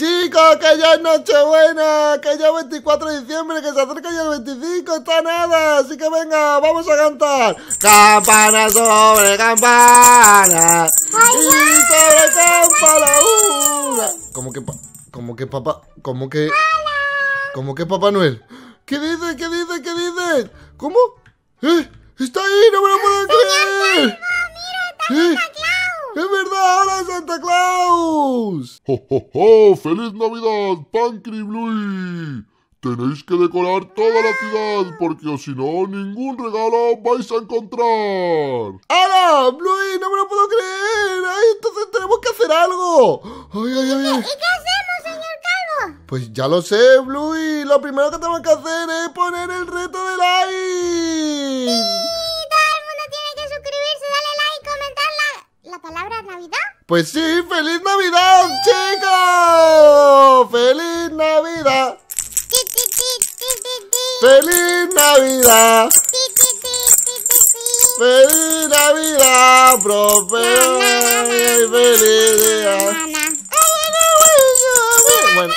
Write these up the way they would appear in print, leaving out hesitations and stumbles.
Chicos, que ya es Nochebuena, que ya es 24 de diciembre, que se acerca ya el 25, está nada. Así que venga, vamos a cantar. Campana sobre campana y sobre campana una. ¿Cómo que Papá Noel? ¿Qué dice? ¿Cómo? ¡Está ahí! ¡No me lo puedo creer! ¡Es verdad! ¡Hola, Santa Claus! ¡Ho, ho, ho! ¡Feliz Navidad, Pancri y Bluey! Tenéis que decorar toda la ciudad, porque o si no, ningún regalo vais a encontrar. ¡Hala! ¡Bluey! ¡No me lo puedo creer! ¡Ay, entonces tenemos que hacer algo! ¡Ay! ¿Y qué hacemos, señor Calvo? Pues ya lo sé, Bluey. Lo primero que tenemos que hacer es poner el reto de like. Sí, todo el mundo tiene que suscribirse, darle like y comentar la palabra Navidad. Pues sí, ¡Feliz Navidad, chicos! ¡Feliz Navidad! ¡Feliz Navidad! ¡Feliz Navidad, profe! ¡Feliz día! Bueno,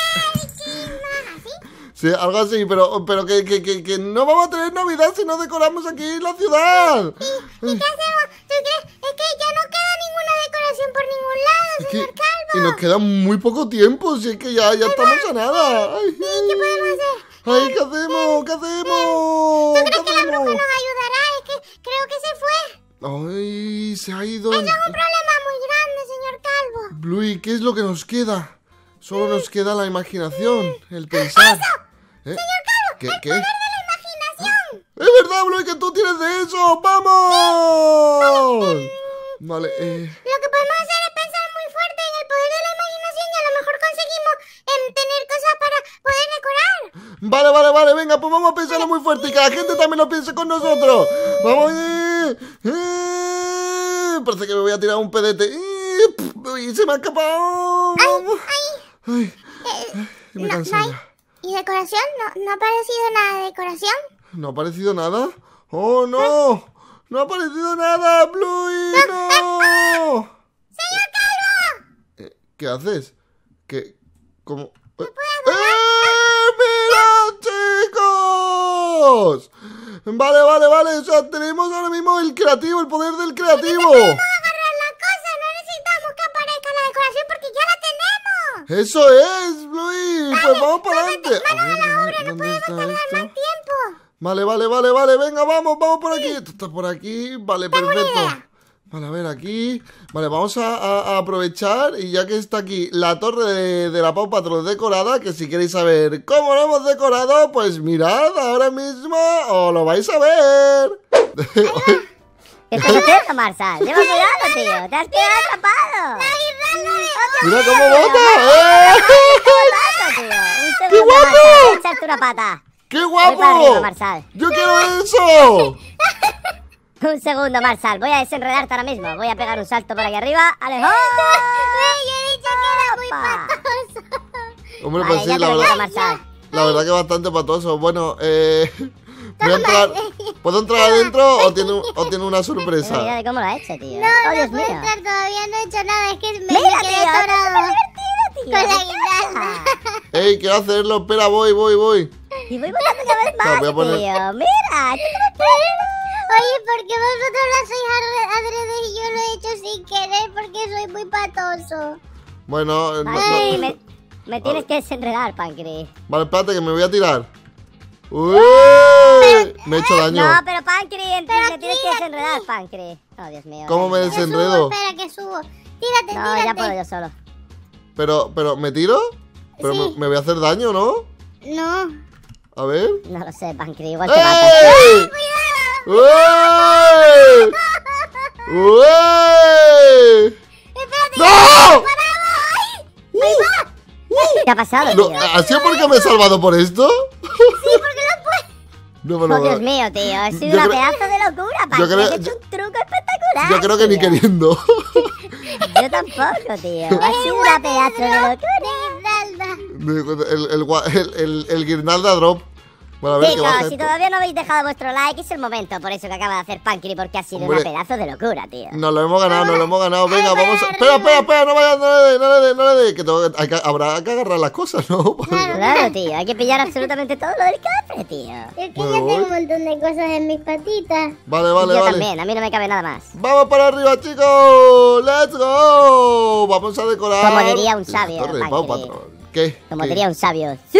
sí, algo así, pero que no vamos a tener Navidad si no decoramos aquí la ciudad. ¿Y qué hacemos? ¿Tú crees? Es que ya no queda ninguna decoración por ningún lado, señor Calvo. Y nos queda muy poco tiempo, si es que ya estamos a nada. Ay, Sí, ¿qué podemos hacer? ay, ¿qué hacemos? ¿Tú crees que la bruja nos ayudará? Es que creo que se fue. Ay, se ha ido. Eso es un problema muy grande, señor Calvo. Bluey, ¿qué es lo que nos queda? Solo nos queda la imaginación, el pensar. Señor Calvo, ¿Qué? el poder de la imaginación. ¡Es verdad, Bluey, que tú tienes de eso! ¡Vamos! Vale, Lo que podemos hacer es pensar muy fuerte en el poder de la imaginación y a lo mejor conseguimos tener cosas para poder decorar. Vale, venga, pues vamos a pensarlo muy fuerte y que la gente también lo piense con nosotros. Vamos, parece que me voy a tirar un pedete. Y se me ha escapado. Ay, me canso ya. ¿Y decoración? ¿No ha aparecido nada de decoración? ¿No ha aparecido nada? ¡Oh, no! ¡No ha aparecido nada, Bluey! ¡No! ¡Señor Calvo! ¿Qué haces? ¿Cómo? puedes ¡Mira, chicos! Vale. O sea, tenemos ahora mismo el creativo, el poder del creativo. Podemos agarrar la cosa, no necesitamos que aparezca la decoración porque ya la tenemos. ¡Eso es, Bluey! Pues vamos para adelante. Manos a la obra, no ¿dónde podemos está tardar esto? más tiempo. Vale, venga, vamos por aquí. Esto está por aquí, vale, perfecto. Vale, a ver, aquí. Vale, vamos a aprovechar y ya que está aquí la torre de la Paw Patrol decorada, que si queréis saber cómo lo hemos decorado, pues mirad ahora mismo o lo vais a ver. ¿Qué estás haciendo, Marshall? Lleva cuidado, tío. Te has quedado atrapado. Mira cómo bota. ¡Qué guapo! Voy a echarte una pata. ¡Qué Voy para arriba, guapo! Marshall. ¡Yo quiero eso! Un segundo, Marshall. Voy a desenredarte ahora mismo. Voy a pegar un salto por aquí arriba. ¡Alejo! Yo he dicho que era muy Opa. patoso. Hombre, Vale, pues sí, ya te la lo verdad. digo, Marshall. La verdad que bastante patoso. Bueno, voy a entrar. ¿Puedo entrar adentro o tiene una Tengo idea sorpresa? de cómo lo ha hecho, tío. No, ¡Oh, no Dios puedo mío! entrar todavía, no he hecho nada. Es que me Mira, quedé tío, esto es atorado súper divertido, tío. con la ¿Qué guirnalda. pasa? ¡Ey, quiero hacerlo! Espera, voy. Y voy botando cada vez más, voy a poner- tío. ¡Mira! ¡Esto es súper Oye, ¿por qué vosotros lo hacéis adrede y yo lo he hecho sin querer? Porque soy muy patoso. Bueno, Ay, me tienes que desenredar, Pancri. vale, espérate que me voy a tirar. ¡Uy! Me he hecho daño. No, pero Pancri, me tienes que desenredar, Pancri. Oh, Dios mío. ¿Cómo me Dios mío. desenredo? Espera que subo. Tírate, No, tírate. ya puedo yo solo. Pero, ¿me tiro? Pero Sí. me voy a hacer daño, ¿no? No. A ver. No lo sé, Pancri, igual te matas. ¡Ey! ¡Uy! ¡Uy! Espérate. ¡No! ¿Qué ha pasado, No, tío? ¿ha sido porque me he salvado por esto? Sí, porque no puedo. No me lo Oh, Dios mío, tío. Ha sido Yo una creo- pedazo de locura, Pancri. creo- Has hecho un truco espectacular. Yo creo que ni tío. queriendo. Yo tampoco, tío. Ha sido una pedazo de locura. Guirnalda. El guirnalda drop. Bueno, a ver qué baja Chicos, si esto. todavía no habéis dejado vuestro like, es el momento. Por eso que acaba de hacer Pancri, porque ha sido Hombre. una pedazo de locura, tío. Nos lo hemos ganado, nos lo hemos ganado. Venga, Ay, vamos a... para Espera, no vayas, no le dé. Que habrá que agarrar las cosas, ¿no? Claro, tío, hay que pillar absolutamente todo lo del cofre, tío. Es que Bueno, yo tengo voy. un montón de cosas en mis patitas. Vale, Yo también, a mí no me cabe nada más. Vamos para arriba, chicos. Let's go. Vamos a decorar. Como diría un la sabio, torre de Pancri. Paw Patrol. ¿Qué? Como ¿Qué? diría un sabio. ¡Sí!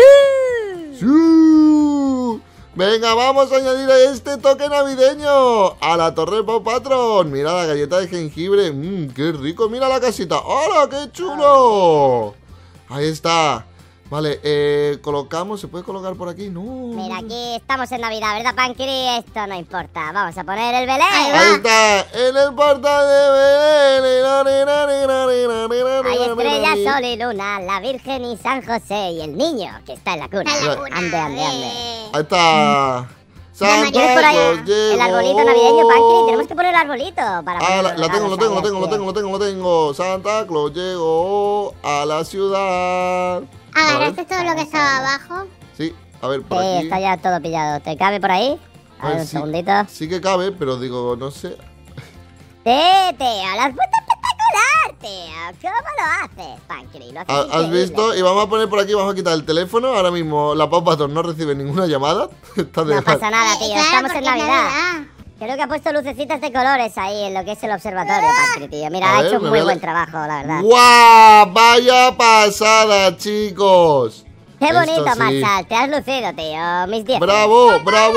¡Sí! Venga, vamos a añadir este toque navideño a la torre de Paw Patrol. Mira la galleta de jengibre. Qué rico. Mira la casita. ¡Hola, qué chulo! Ahí está. Vale, colocamos. ¿Se puede colocar por aquí? No. Mira, aquí estamos en Navidad, ¿verdad, Pancri? Esto no importa. Vamos a poner el Belén. Ahí está. En el portal de Belén. Hay estrella, sol y luna, la Virgen y San José y el niño que está en la cuna. Está en la cuna. Ande. Ahí está. ¿Tienes Santa por ahí Claus el arbolito llegó. navideño, Pancri? Tenemos que poner el arbolito para Ah, poner lo los tengo. regalos ahí, tío. Santa Claus llegó a la ciudad. ¿Agarraste todo lo que estaba abajo? Sí, a ver, por Sí, aquí. está ya todo pillado. ¿Te cabe por ahí? A ver, un sí, segundito. sí que cabe, pero digo, no sé. Tío, lo has puesto espectacular, tío. ¿Cómo lo haces, Pancri? Lo haces ¿Has increíble. visto? Y vamos a poner por aquí, vamos a quitar el teléfono. Ahora mismo la Paw Patrol no recibe ninguna llamada. Está de No pasa nada, tío. Claro, Estamos porque en es Navidad. Creo que ha puesto lucecitas de colores ahí en lo que es el observatorio, Pancri, tío. Mira, A ha ver, hecho un me muy voy a- buen trabajo, la verdad. ¡Guau! ¡Vaya pasada, chicos! Qué Esto bonito, sí. Marshall. Te has lucido, tío. Mis 10. ¡Bravo!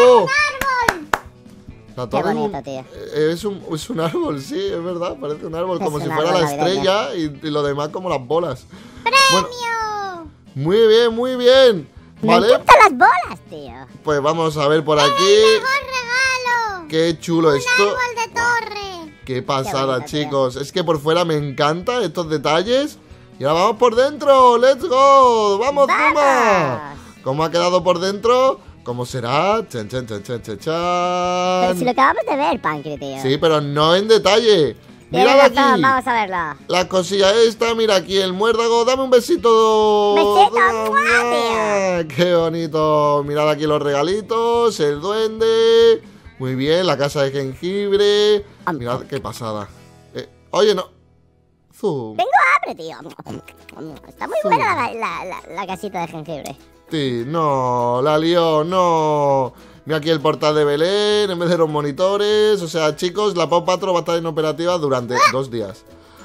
La Qué torre bonito, tío. es un árbol, sí, es verdad. Parece un árbol, Es como un si fuera la árbol navideño. estrella y lo demás como las bolas. Bueno, ¡Premio! muy bien, muy bien. Me Vale, encantan las bolas, tío. pues vamos a ver por aquí. ¡Mejor regalo! Qué chulo esto. ¡Árbol de torre! Qué pasada, bonito, tío. chicos. Es que por fuera me encanta estos detalles. Y ahora vamos por dentro. ¡Let's go! ¡Vamos, Zuma! ¡Vamos! ¿Cómo ha quedado por dentro? ¿Cómo será? Chan, chan, chan, chan, chan, Pero si chan. lo acabamos de ver, Pancri, tío. Sí, pero no en detalle. Tienes Mirad razón, aquí. vamos a verlo. La cosilla esta, mira aquí el muérdago. Dame un besito. Besito, ¡Mua! ¡Qué bonito! Mirad aquí los regalitos, el duende. Muy bien, la casa de jengibre. Mirad qué pasada. Oye, no. Zoom. Tengo hambre, tío. Está muy Sí. buena la casita de jengibre. Sí, no, la lió, no. Mira aquí el portal de Belén en vez de los monitores. O sea, chicos, la Paw Patrol va a estar inoperativa durante 2 días.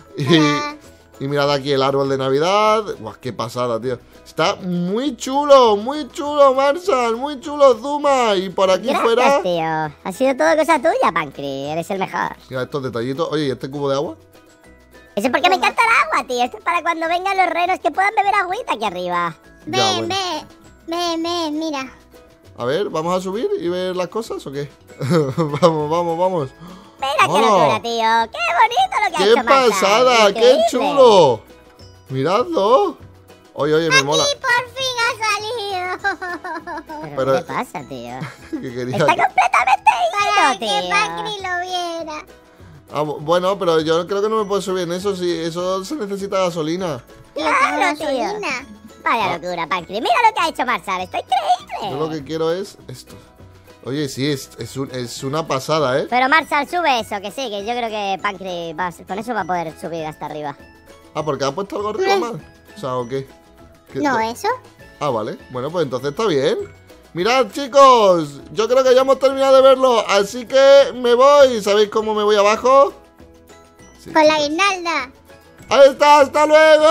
Y mirad aquí el árbol de Navidad. Buah, qué pasada, tío. Está muy chulo, Marshall, muy chulo, Zuma. Y por aquí Gracias, fuera. tío. Ha sido todo cosa tuya, Pancri. Eres el mejor. Mira estos detallitos. Oye, ¿y este cubo de agua? Eso es porque me encanta el agua, tío. Esto es para cuando vengan los renos que puedan beber agüita aquí arriba. Ya, Ven, bueno. mira. A ver, ¿vamos a subir y ver las cosas o qué? Vamos. Mira qué Oh. locura, tío. Qué bonito lo que ha ¡Qué hecho Marshall. pasada! ¡Qué Increíble. chulo! Miradlo. Oye, me mola. Y por fin ha salido. ¿Pero qué le pasa, tío? Que quería Está que- completamente Para ido, que tío. Pancri lo viera. Ah, bueno, pero yo creo que no me puedo subir en eso. Sí, eso se necesita gasolina. Claro, tío. Gasolina. Vaya Ah. locura, Pancri. Mira lo que ha hecho Marshall. Está Yo lo increíble. que quiero es esto. Oye, sí, es una pasada, ¿eh? Pero Marshall, sube eso, que sí, que yo creo que Pancri con eso va a poder subir hasta arriba. Ah, porque ha puesto algo arriba más. O sea, ¿o qué? ¿Qué No, tal? eso. Ah, vale. Bueno, pues entonces está bien. Mirad, chicos, yo creo que ya hemos terminado de verlo, así que me voy. ¿Sabéis cómo me voy abajo? Sí, Con la chicos. guirnalda. ¡Ahí está! ¡Hasta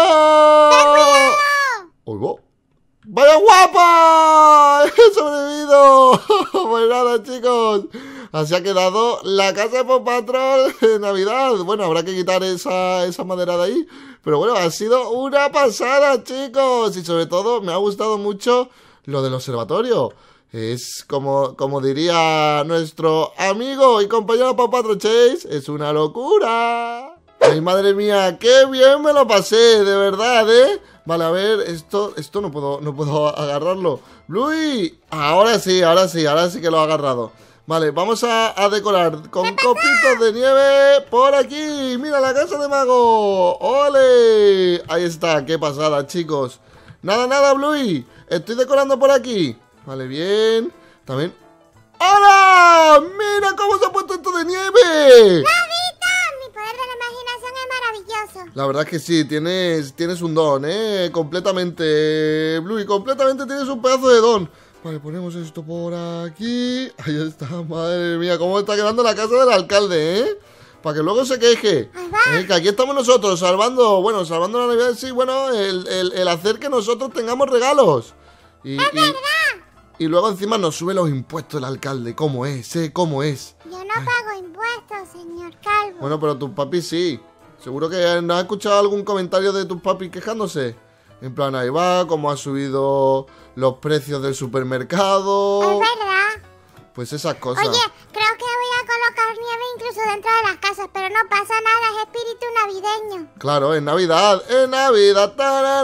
luego! ¡Oigo! ¡Vaya guapa! ¡He sobrevivido! Pues nada, chicos. Así ha quedado la casa de Paw Patrol de Navidad. Bueno, habrá que quitar esa madera de ahí. Pero bueno, ha sido una pasada, chicos. Y sobre todo, me ha gustado mucho lo del observatorio. Es como diría nuestro amigo y compañero Paw Patrol Chase, es una locura. Ay, madre mía, qué bien me lo pasé, de verdad, ¿eh? Vale, a ver, esto no puedo agarrarlo. Bluey, ahora sí que lo he agarrado. Vale, vamos a decorar con copitos de nieve por aquí. Mira la casa de mago. ¡Ole! Ahí está, qué pasada, chicos. Nada, Bluey. Estoy decorando por aquí. Vale, bien. También... ¡Hola! ¡Mira cómo se ha puesto esto de nieve! ¡Navita! Mi poder de la imaginación es maravilloso. La verdad es que sí, tienes un don, completamente, Bluey, completamente tienes un pedazo de don. Vale, ponemos esto por aquí. Ahí está, madre mía, cómo está quedando la casa del alcalde, para que luego se queje. Que aquí estamos nosotros, salvando la Navidad, sí, bueno, el hacer que nosotros tengamos regalos. ¡Es verdad! Y luego encima nos sube los impuestos el alcalde, ¿cómo es, cómo es? Yo no pago impuestos, señor Calvo. Bueno, pero tus papis sí. Seguro que no has escuchado algún comentario de tus papis quejándose. En plan, ahí va, cómo ha subido los precios del supermercado. Es verdad. Pues esas cosas. Oye, creo que voy a colocar nieve incluso dentro de las casas, pero no pasa nada, es espíritu navideño. Claro, en Navidad, en Navidad.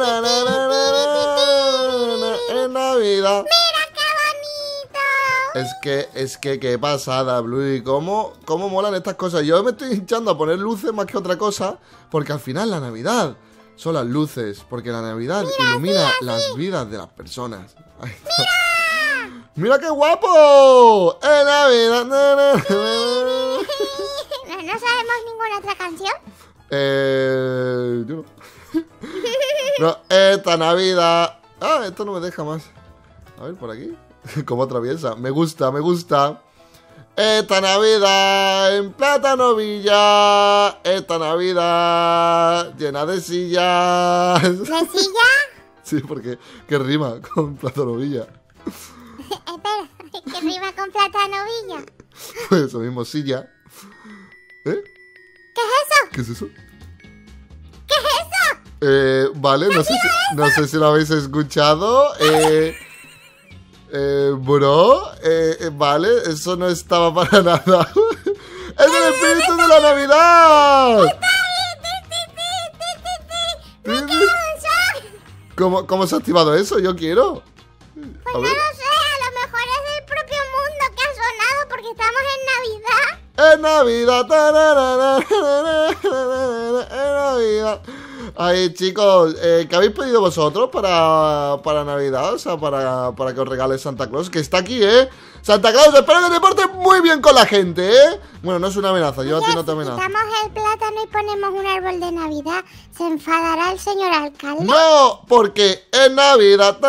En Navidad. ¡Mira qué bonito! Es que qué pasada, Bluey. ¿Cómo molan estas cosas? Yo me estoy hinchando a poner luces más que otra cosa, porque al final la Navidad son las luces, porque la Navidad ilumina las vidas de las personas. Ahí está. ¡Mira qué guapo! ¡En Navidad! ¿No sabemos ninguna otra canción? Yo no. No, esta Navidad. Ah, esto no me deja más. A ver, por aquí. ¿Cómo atraviesa? Me gusta. Esta Navidad en Plátano Villa. Esta Navidad llena de sillas. ¿De silla? Sí, porque que rima con Plátano Villa. Espera, que rima con Plátano Villa. Pues eso mismo, silla. ¿Eh? ¿Qué es eso? ¿Qué es eso? ¿Qué es eso? Vale, no sé si lo habéis escuchado. Vale, eso no estaba para nada. ¡Es el espíritu de la Navidad! ¿Cómo se ha activado eso? Yo quiero. Pues no lo sé, a lo mejor es el propio mundo que ha sonado porque estamos en Navidad. En Navidad. Ay, chicos, ¿qué habéis pedido vosotros para Navidad? O sea, para que os regale Santa Claus, que está aquí, Santa Claus, espero que te portes muy bien con la gente, Bueno, no es una amenaza, yo a ti no te amenazo. Si quitamos el plátano y ponemos un árbol de Navidad, ¿se enfadará el señor alcalde? No, porque es Navidad.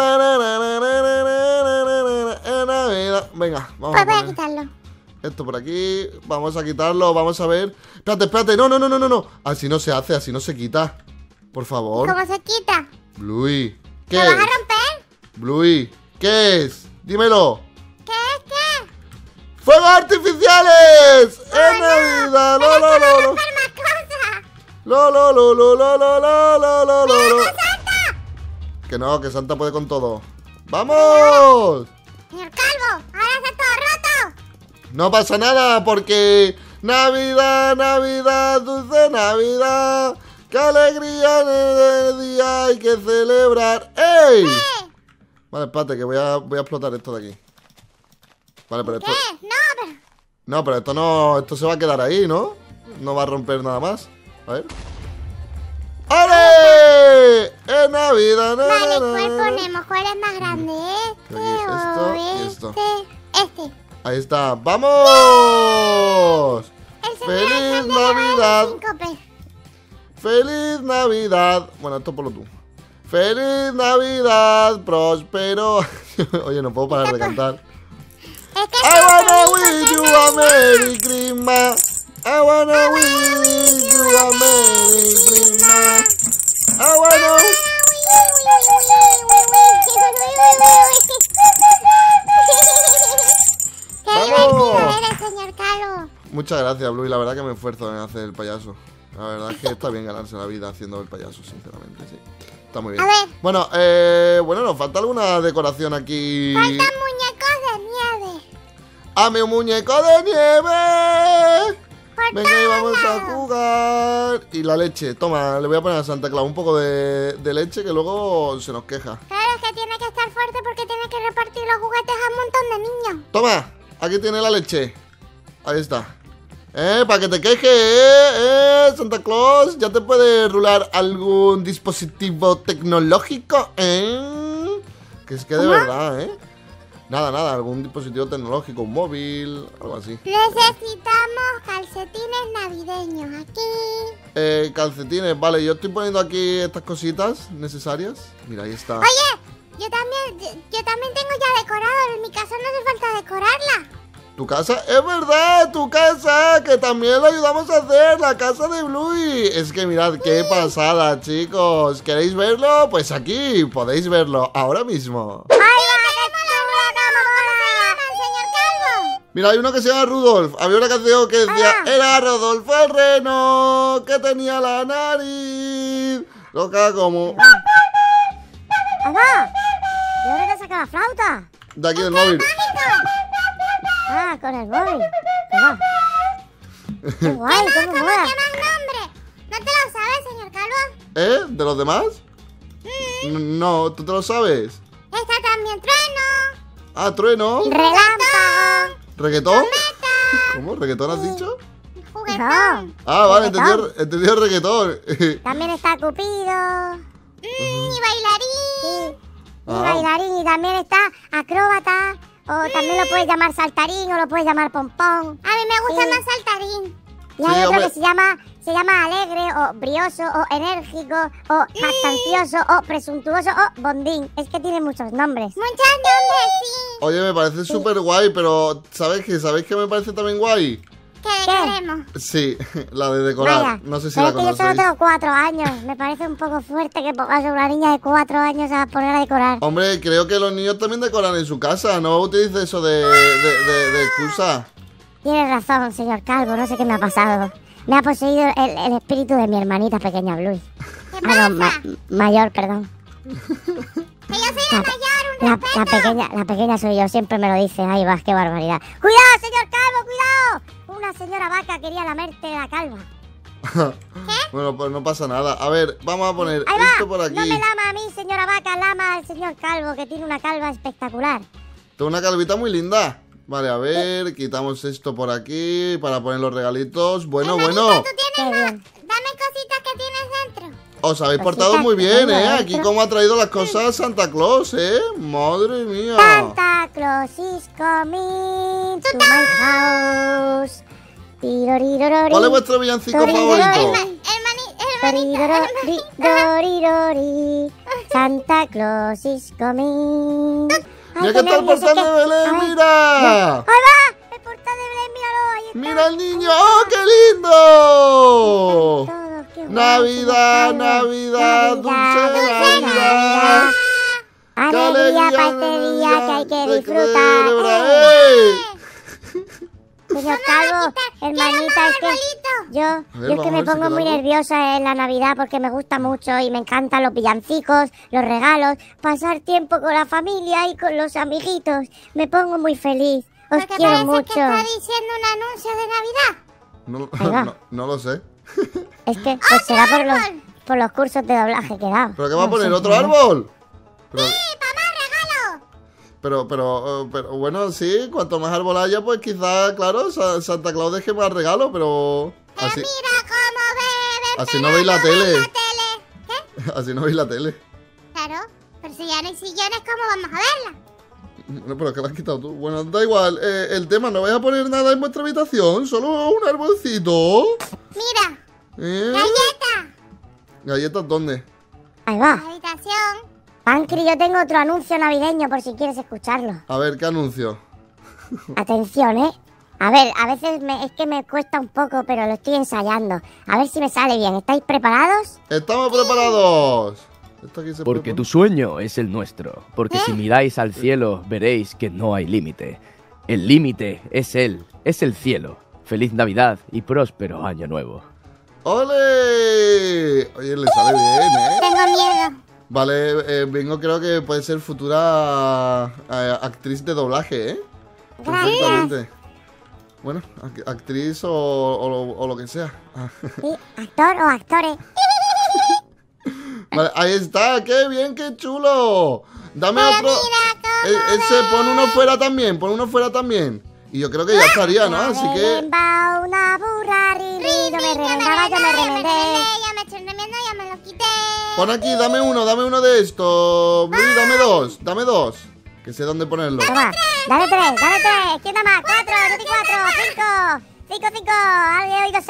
En Navidad. Venga, vamos Pues a voy a poner quitarlo. esto por aquí. Vamos a quitarlo, vamos a ver. Espérate. No. Así no se hace, así no se quita. Por favor. ¿Cómo se quita? Bluey, ¿qué ¿Lo es? vas a romper? Bluey, ¿qué es? Dímelo. ¿Qué es qué? ¡Fuegos artificiales! ¡En Navidad! ¡Pero ¡Lo! eso no romper más cosas! ¡Lo! ¡Santa! Que Santa puede con todo. ¡Vamos! Señor Calvo, ahora está todo roto. No pasa nada porque Navidad, dulce Navidad, qué alegría en el día hay que celebrar. ¡Ey! Vale, espérate que voy a explotar esto de aquí. Vale, pero esto... ¿Qué? No, pero esto no... Esto se va a quedar ahí, ¿no? No va a romper nada más. A ver. ¡Ale! ¡Es Navidad! Vale, ¿cuál ponemos? ¿Cuál es más grande? Esto y esto. Este. Ahí está. ¡Vamos! El señor ¡Feliz alcalde le va a dar Navidad! 5 pesos. ¡Feliz Navidad! Bueno, esto ponlo tú. ¡Feliz Navidad! ¡Próspero! Oye, no puedo parar de cantar. Es que I wanna wish you a Merry Christmas. I wanna wish you a Merry Christmas. I wanna... ¡Qué ¡Vamos! divertido eres, señor Calvo! Muchas gracias, Bluey. La verdad que me esfuerzo en hacer el payaso. La verdad es que está bien ganarse la vida haciendo el payaso, sinceramente, sí. Está muy bien. A ver. Bueno, nos falta alguna decoración aquí. Faltan muñecos de nieve. ¡Ame un muñeco de nieve! Por Venga, y todos vamos a lados. jugar. Y la leche, toma, le voy a poner a Santa Claus un poco de leche que luego se nos queja. Claro, es que tiene que estar fuerte porque tiene que repartir los juguetes a un montón de niños. Toma, aquí tiene la leche. Ahí está. Para que te queje, Santa Claus. Ya te puede rular algún dispositivo tecnológico, Que es que de ¿Cómo? verdad, Nada, algún dispositivo tecnológico, un móvil, algo así. Necesitamos calcetines navideños aquí. Calcetines, vale, yo estoy poniendo aquí estas cositas necesarias. Mira, ahí está. Oye, yo también tengo ya decorado. En mi casa no hace falta decorarla. ¿Tu casa? ¡Es verdad! ¡Tu casa! Que también la ayudamos a hacer, la casa de Bluey. Es que mirad qué pasada, chicos. ¿Queréis verlo? Pues aquí podéis verlo ahora mismo. ¡Ay, va! Señor Calvo. Mira, hay uno que se llama Rudolf. Había una canción que decía: era Rodolfo el reno, que tenía la nariz loca como... ¡Papá! ¿De dónde te saca la flauta? De aquí del móvil. Ah, con el móvil. Papá. ¡Qué guay! ¡Cómo ¿Cómo mola! se llama el nombre? ¿No te lo sabes, señor Calvo? ¿Eh? ¿De los demás? No, ¿tú te lo sabes? Está también Trueno. Ah, Trueno. ¡Relámpago! ¿Reggaetón? ¿Cómo? ¿Reggaetón has dicho? Juguetón. Ah, vale, Reggaetón. entendido reggaetón. También está Cupido. Y bailarín. Y Ah. bailarín. Y también está acróbata. O también lo puedes llamar saltarín o lo puedes llamar pompón. A mí me gusta Sí. más saltarín. Y Sí, hay otro hombre. que se llama alegre o brioso o enérgico o jactancioso o presuntuoso o bondín. Es que tiene muchos nombres. Muchos nombres, sí. Oye, me parece súper guay, pero ¿sabes qué me parece también guay? Que decoremos. Sí, la de decorar. Vaya, No sé si pero la es que yo solo conocéis. tengo 4 años. Me parece un poco fuerte que pongas a una niña de 4 años a poner a decorar. Hombre, creo que los niños también decoran en su casa. No utilice eso de excusa. Tienes razón, señor Calvo. No sé qué me ha pasado. Me ha poseído el espíritu de mi hermanita pequeña, Bluey. ¿Qué Ah, no, pasa? mayor, perdón. Que yo soy la mayor, un La pequeña soy yo, siempre me lo dice. Ahí vas, qué barbaridad. ¡Cuidado, señor Calvo, cuidado! Una señora vaca quería lamerte la calva. Bueno, pues no pasa nada. A ver, vamos a poner Ahí esto va, por aquí. no me lama a mí, señora vaca, lama al señor Calvo, que tiene una calva espectacular. Tengo una calvita muy linda. Vale, a ver, quitamos esto por aquí para poner los regalitos. Bueno, Hermanita, bueno, ¿tú Qué tienes más? bien. Dame cositas que tienes dentro. os habéis Cositas portado muy que bien, tengo ¿eh? dentro. Aquí como ha traído las cosas Santa Claus, ¿eh? Madre mía. Santa Claus is coming to my house. Tirorirorori. ¿Cuál es vuestro villancico Torirorori. favorito? Hermanita. Torirorori. Santa Claus is coming. Ay, Mira qué que está el nervios, portal es de que- Belén, Ay, mira. ¡Ahí va! El portal de Belén, míralo, ahí está. Mira el niño, ¡oh, qué lindo! Todo, qué guay, Navidad, señor Calvo. Navidad, dulce Navidad. Alegría para este día que hay que de disfrutar. celebrar. ¡Ey! Señor Calvo, hermanita, es que yo ver, es que vamos a me ver si pongo muy queda algo. nerviosa en la Navidad porque me gusta mucho y me encantan los villancicos, los regalos, pasar tiempo con la familia y con los amiguitos. Me pongo muy feliz. Os Porque quiero parece mucho. que está diciendo un anuncio de Navidad. Ahí va. No lo sé. Es que pues será por los cursos de doblaje que he dado. ¿Pero qué va a No poner? sé, ¿Otro ¿no? árbol? Pero, Sí, papá, regalo. pero bueno, sí, cuanto más árbol haya, pues quizá, claro, Santa Claus deje más regalos, pero así, Mira cómo beben. así no veis la tele. La tele. ¿Qué? Así no veis la tele. Claro. Pero si ya no hay sillones, ¿cómo vamos a verla? No, pero que la has quitado tú. Bueno, da igual. El tema, no vais a poner nada en vuestra habitación, solo un arbolcito. Mira, ¿Eh? galleta. ¿Galletas dónde? Ahí va. Habitación. Pancri, yo tengo otro anuncio navideño por si quieres escucharlo. A ver, ¿qué anuncio? Atención, ¿eh? A ver, a veces es que me cuesta un poco, pero lo estoy ensayando. A ver si me sale bien. ¿Estáis preparados? ¡Estamos preparados! Esto aquí se Porque puede tu sueño es el nuestro. Porque si miráis al cielo, veréis que no hay límite. El límite es Él, es el cielo. Feliz Navidad y próspero Año Nuevo. ¡Ole! Oye, le sale bien, ¿eh? Tengo miedo. Vale, Bingo creo que puede ser futura actriz de doblaje, ¿eh? Perfectamente. Bueno, actriz o lo que sea. Ah. Sí, actor o actores. Vale, ahí está, qué bien, qué chulo. Dame otro. Ese, pon uno fuera también. Y yo creo que ya estaría, ¿no? Así que. Rememba una burra, ri, no me reventaba, yo me remendé. Ya me estoy remiendo, ya me lo quité. Pon aquí, dame uno de estos. Bluey, dame dos. Que que sé dónde ponerlo. Toma, dale 3. ¿Quién da más? 4, yo di 4, 5. 5. He oído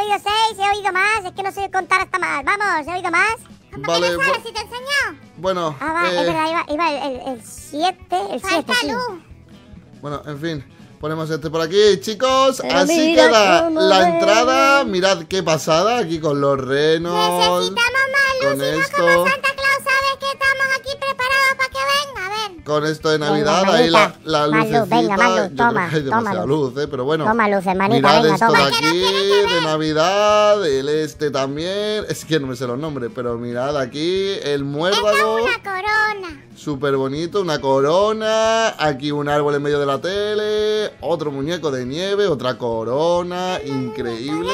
6, he oído más. Es que no sé contar hasta más. Vamos, he oído más. Vale, ¿Sabes si te enseñó? bueno, Ah, va, es verdad, iba el 7, el 7, Falta sí. luz. bueno, en fin. Ponemos este por aquí, chicos. Pero Así mira queda cómo la ve. entrada. Mirad qué pasada aquí con los renos. Necesitamos más luz, Con si no esto. como Santa Claus sabe que estamos aquí preparados para que venga. A ver. Con esto de Navidad, Venga, ahí manita. la Más luz, lucecita. venga, más luz, Yo creo toma, que hay demasiada toma luz, pero bueno. Toma luz, hermanita, Mirad venga, esto toma. de aquí, de Navidad, el este también. Es que no me sé los nombres, pero mirad aquí, el muérdago. Una corona. Súper bonito, una corona. Aquí un árbol en medio de la tele. Otro muñeco de nieve, otra corona. Increíble.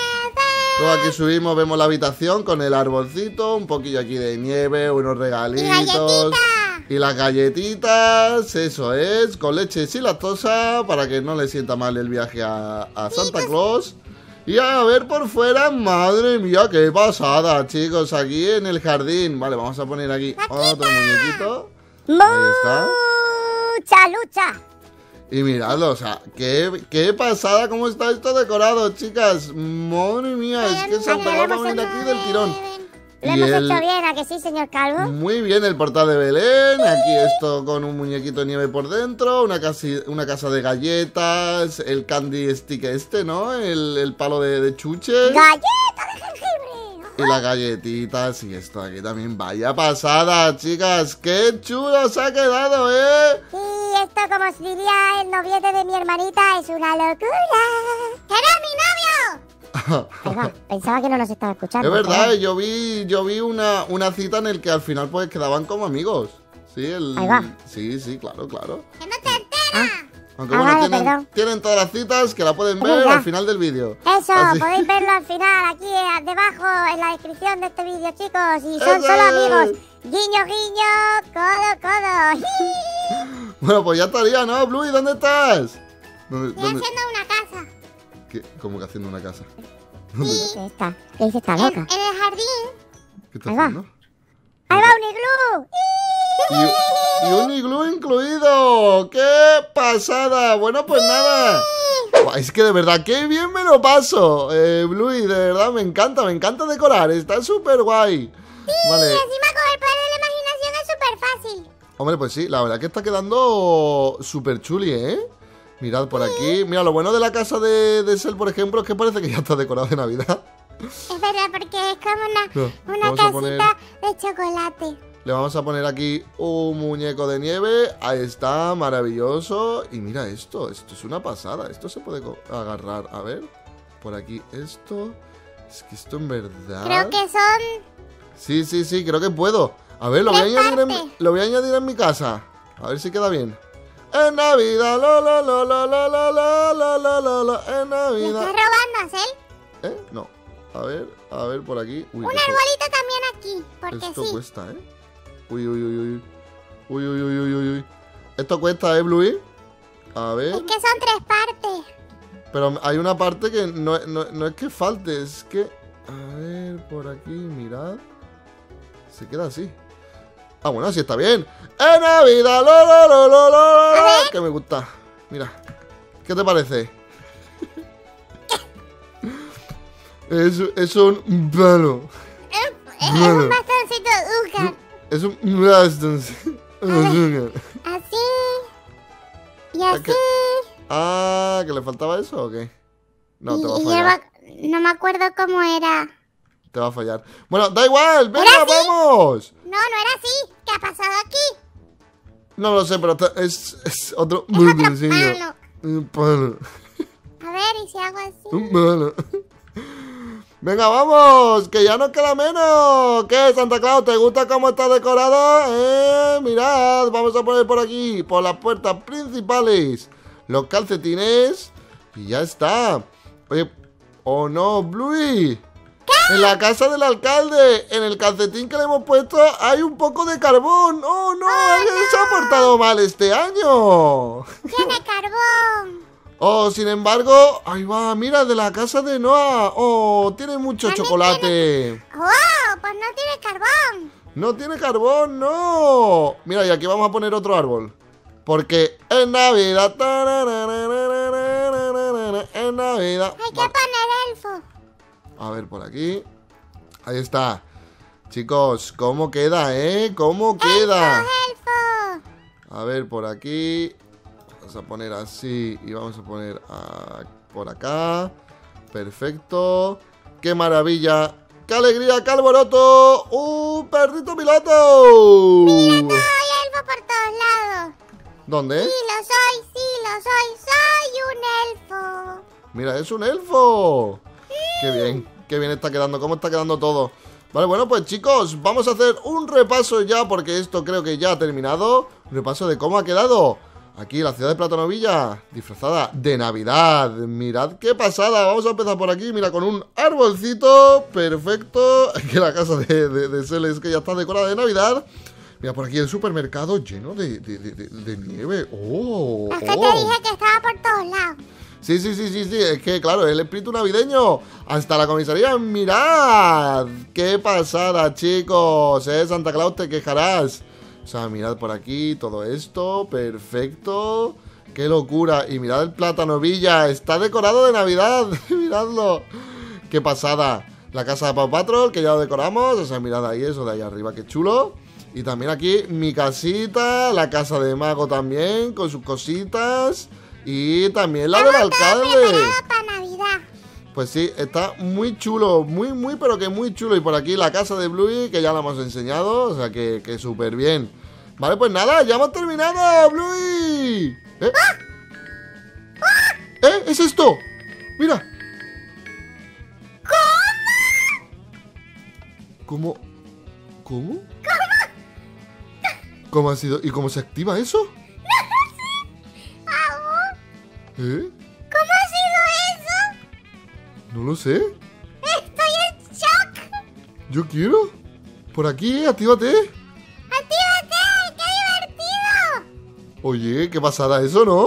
Luego aquí subimos, vemos la habitación con el arbolcito. Un poquillo aquí de nieve, unos regalitos. galletitas. Y las galletitas, eso es, con leche sin lactosa para que no le sienta mal el viaje a Santa Claus. Y a ver por fuera, madre mía, qué pasada, chicos, aquí en el jardín. Vale, vamos a poner aquí otro muñequito. Ahí está. Mucha lucha. Y miradlo, o sea, qué pasada, cómo está esto decorado, chicas. Madre mía, es que Santa Claus va a venir aquí del tirón. Lo Y hemos el- hecho bien, ¿a que sí, señor Calvo? Muy bien, el portal de Belén. Aquí esto con un muñequito de nieve por dentro. Una casa de galletas. El candy stick este, ¿no? El palo de chuches. ¡Galleta de jengibre! Y las galletitas. Y esto aquí también. Vaya pasada, chicas. ¡Qué chulo se ha quedado, eh! Y esto, como diría el noviete de mi hermanita, es una locura. ¡Era mi novio! Ahí va, pensaba que no nos estaba escuchando. Es verdad, pero- yo vi una cita en el que al final pues quedaban como amigos. Sí, Ahí va. Sí, claro. ¡Que no te enteras! Aunque Ah, bueno, vale, perdón. tienen todas las citas que la pueden Es ver verdad. al final del vídeo. Eso, Así- podéis verlo al final, aquí debajo, en la descripción de este vídeo, chicos. Y son Eso solo es. amigos. Guiño, guiño, codo. Bueno, pues ya estaría, ¿no? Bluey, ¿dónde estás? ¿Dónde? Estoy haciendo una casa. ¿Cómo que haciendo una casa? ¿Qué dice esta En loca? el jardín. ¿Qué estás Ahí va. haciendo? ¡Ahí va un iglú! Y un iglú incluido. ¡Qué pasada! Bueno, pues nada. Buah, es que de verdad, qué bien me lo paso. Bluey, de verdad, me encanta decorar. Está súper guay. Vale. Y encima con el poder de la imaginación es súper fácil. Hombre, pues sí, la verdad que está quedando súper chuli, ¿eh? Mirad por aquí. Mira, lo bueno de la casa de Sel, por ejemplo, es que parece que ya está decorado de Navidad. Es verdad, porque es como No, una vamos a poner- casita de chocolate. Le vamos a poner aquí un muñeco de nieve. Ahí está, maravilloso. Y mira esto es una pasada. Esto se puede agarrar. A ver, por aquí esto. Es que esto en verdad... Creo que son... Sí, creo que puedo. A ver, lo voy a Tres añadir partes. lo voy a añadir en mi casa. A ver si queda bien. En Navidad, en ¿Me Navidad. estás robando, Acel? No. A ver por aquí. Uy, Un esto, arbolito también aquí, porque esto sí. cuesta, ¿eh? Uy. Esto cuesta, Bluey? A ver. Es que son 3 partes. Pero hay una parte que no es que falte, es que... A ver, por aquí, mirad. Se queda así. Ah, bueno, así está bien. ¡En Navidad! Que me gusta. Mira. ¿Qué te parece? es un palo. Es un bastoncito de azúcar. Es un bastón. Así. Y así. Ah, ¿que le faltaba eso o qué? No, te va a y fallar. no me acuerdo cómo era. Te va a fallar. Bueno, da igual, venga, vamos. No era así. ¿Qué ha pasado aquí? No lo sé, pero es otro Es otro botoncillo. palo. Un palo. A ver, ¿y si hago así? Un palo. Venga, vamos, que ya nos queda menos. ¿Qué, Santa Claus? ¿Te gusta cómo está decorado? Mirad, vamos a poner por aquí, por las puertas principales, los calcetines. Y ya está. Oye, oh no, Bluey. En la casa del alcalde, en el calcetín que le hemos puesto, hay un poco de carbón. ¡Oh, no! ¡Alguien se ha portado mal este año! Tiene carbón. Oh, sin embargo, ahí va, mira, de la casa de Noah. Oh, tiene mucho También chocolate. ¡Oh! Pues no tiene carbón. No tiene carbón, no. Mira, y aquí vamos a poner otro árbol. porque es Navidad. Es Navidad. Hay que poner elfo. A ver, por aquí. Ahí está. Chicos, ¿cómo queda, ¿Cómo queda? Elfo. A ver, por aquí. Vamos a poner así y vamos a poner por acá. Perfecto. ¡Qué maravilla! ¡Qué alegría! ¡Qué alboroto! ¡Un perrito piloto! Mira, soy elfo por todos lados. ¿Dónde? Sí lo soy. Soy un elfo. Mira, es un elfo. Qué bien está quedando. ¿Cómo está quedando todo? Vale, bueno, pues chicos, vamos a hacer un repaso ya, porque esto creo que ya ha terminado. Un repaso de cómo ha quedado aquí la ciudad de Platonovilla, disfrazada de Navidad. Mirad qué pasada. Vamos a empezar por aquí, mira, con un arbolcito. Perfecto. Aquí la casa de Celes, que ya está decorada de Navidad. Mira, por aquí el supermercado lleno de nieve. ¡Oh! Es que te dije que estaba por todos lados. Sí, es que claro, el espíritu navideño. Hasta la comisaría, mirad. ¡Qué pasada, chicos! Santa Claus, te quejarás. O sea, mirad por aquí todo esto, perfecto. ¡Qué locura! Y mirad el Platonovilla, está decorado de Navidad. Miradlo. ¡Qué pasada! La casa de Paw Patrol, que ya lo decoramos. O sea, mirad ahí eso de ahí arriba, qué chulo. Y también aquí mi casita, la casa de Mago también, con sus cositas. Y también la del alcalde. Para Navidad. Pues sí, está muy chulo, muy, pero que muy chulo. Y por aquí la casa de Bluey, que ya la hemos enseñado, o sea que súper bien. Vale, pues nada, ya hemos terminado, Bluey. ¿Es esto? Mira. ¿Cómo? ¿Cómo ha sido? ¿Y cómo se activa eso? ¿Cómo ha sido eso? No lo sé. Estoy en shock. Yo quiero. Por aquí, actívate. ¡Actívate! ¡Qué divertido! Oye, qué pasada eso, ¿no?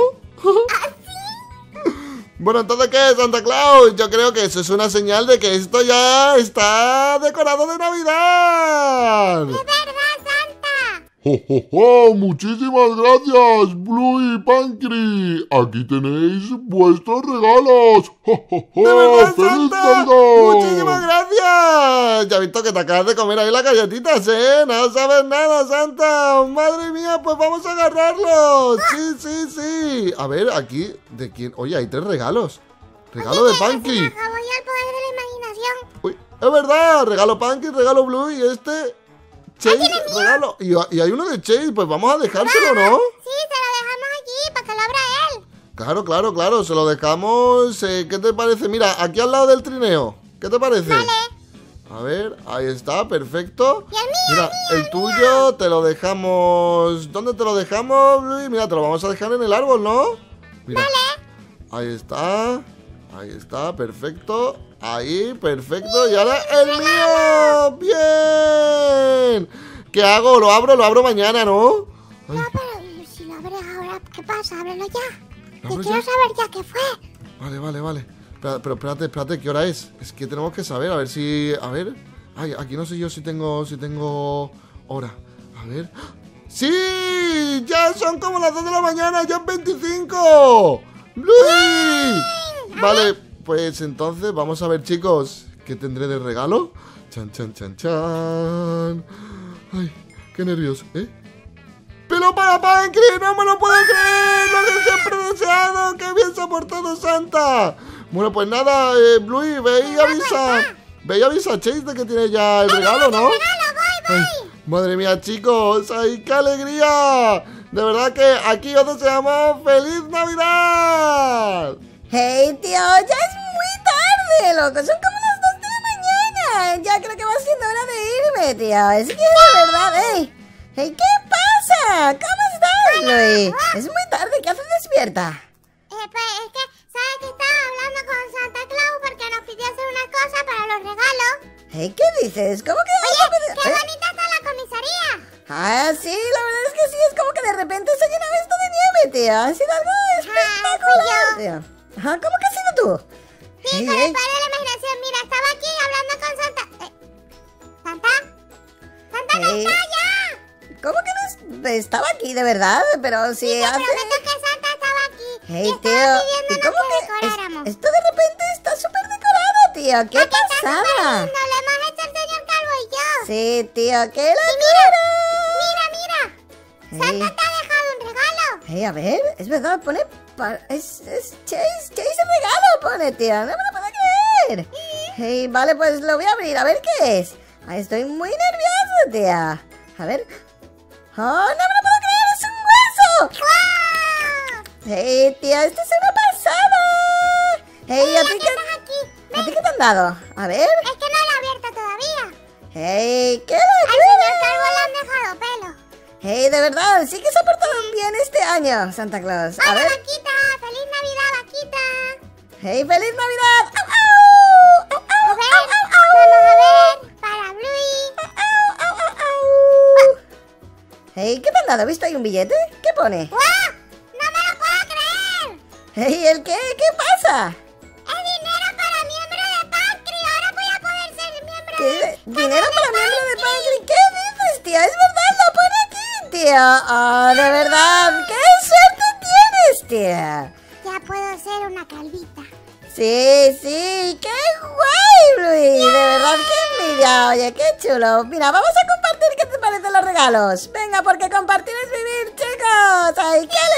Bueno, entonces, ¿qué, Santa Claus? Yo creo que eso es una señal de que esto ya está decorado de Navidad. ¡Es verdad, Santa! ¡Jo, jo, jo! ¡Muchísimas gracias, Blue y Pancri! Aquí tenéis vuestros regalos. ¡Jo, jo, jo! ¡De verdad, ¡Feliz Santa! Navidad! ¡Muchísimas gracias! Ya he visto que te acabas de comer ahí las galletitas, ¿eh? No sabes nada, Santa. ¡Madre mía! Pues vamos a agarrarlos. Sí. A ver, aquí, ¿de quién? Oye, hay 3 regalos. Regalo de Pancri. Se me acabó ya el poder de la imaginación. Uy, es verdad. Regalo Pancri, regalo Blue y este... Chase, regalo. Y hay uno de Chase, pues vamos a dejárselo, ¿no? Sí, se lo dejamos aquí para que lo abra él. Claro, se lo dejamos. ¿Qué te parece? Mira, aquí al lado del trineo. ¿Qué te parece? Vale. A ver, ahí está, perfecto. Y el mío, Mira, el tuyo te lo dejamos. ¿Dónde te lo dejamos, Luis? Mira, te lo vamos a dejar en el árbol, ¿no? Mira. Ahí está, perfecto. Ahí, perfecto. Y ahora el mío. ¡Bien! ¿Qué hago? Lo abro mañana, ¿no? Ay, No, pero si lo abres ahora, ¿qué pasa? Ábrelo ya. ¿Lo Que abro quiero ya? saber ya qué fue. Vale. Pero espérate, ¿qué hora es? Es que tenemos que saber, a ver si... A ver... Ay, aquí no sé yo si tengo hora. A ver... ¡Sí! ¡Ya son como las 2 de la mañana! ¡Ya es 25! ¡Luis! Vale, pues entonces vamos a ver, chicos, ¿qué tendré de regalo? Chan. Ay, qué nervios, ¿eh? ¡Pero para Pancri! ¡No me lo puedo creer! ¡Lo que siempre he deseado! ¡Qué bien soportado, Santa! Bueno, pues nada, Bluey, ve y avisa a Chase de que tiene ya el regalo, ¿no? Voy. Ay, madre mía, chicos, ¡ay, qué alegría! De verdad que aquí os deseamos ¡Feliz Navidad! Hey, tío, ya es muy tarde, loco. Son como las 2 de la mañana. Ya creo que va siendo hora de irme, tío. Es que de verdad, hey, ¿qué pasa? ¿Cómo estás, Luis? Es muy tarde, ¿qué haces despierta? Pues es que, ¿sabes que estaba hablando con Santa Claus porque nos pidió hacer una cosa para los regalos? Hey, ¿qué dices? ¿Cómo que...? Oye, qué bonita está la comisaría. Ah, sí, la verdad es que sí, es como que de repente se ha llenado esto de nieve, tío. Ha sido algo espectacular, tío. Ajá, ¿cómo que has sido tú? Sí, con el poder de la imaginación. Mira, estaba aquí hablando con Santa. ¿Santa? ¡Santa no está ya! ¿Cómo que no es? estaba aquí, de verdad, pero si Te hace... prometo que Santa estaba aquí. Hey, y tío, estaba ¿y pidiéndonos cómo que que decoráramos. esto de repente está súper decorado, tío? ¿Qué Está pasaba? superlindo, lo hemos hecho el señor Calvo y yo. Sí, tío, ¿qué Y locura? mira. Santa te ha dejado un regalo. Hey, a ver, es verdad, pone... Es Chase el regalo, pone, tío, no me lo puedo creer. Hey, vale, pues lo voy a abrir, a ver qué es. Ay, estoy muy nervioso, tía. A ver... ¡Oh, no me lo puedo creer! ¡Es un hueso! ¡Guau! ¡Hey, tía, esto es una pasada! ¡Hey, ¿a ti ¿Qué estás aquí? ¿A ti qué te han dado? A ver... Es que no lo he abierto todavía. ¡Hey, qué Al señor locura! Calvo le han dejado pelo. ¡Hey, de verdad! Sí que se ha portado bien este año, Santa Claus. A Hola, ver... Vaquita. ¡Feliz Navidad, Vaquita! ¡Hey, feliz Navidad! ¡Au, au! ¡Au, A ver, au, au, vamos a au! ver. Para Bluey. ¡Au, au, au, au! Hey, ¿qué te han dado? ¿Has visto ahí un billete? ¿Qué pone? ¡Guau! ¡No me lo puedo creer! Hey, ¿el qué? ¿Qué pasa? ¡Es dinero para miembro de Pancri! ¡Ahora voy a poder ser miembro ¿Qué? de... ¿Dinero para miembro de Pancri? ¿Qué dices, tía? Es verdad, lo pone aquí, tía. Oh, de verdad, qué suerte tienes, tía. Ya puedo ser una calvita. Sí, qué guay, Luis. De verdad, qué envidia. Oye, qué chulo. Mira, vamos a compartir qué te parecen los regalos. Venga, porque compartir es vivir, chicos. ¡Ay, qué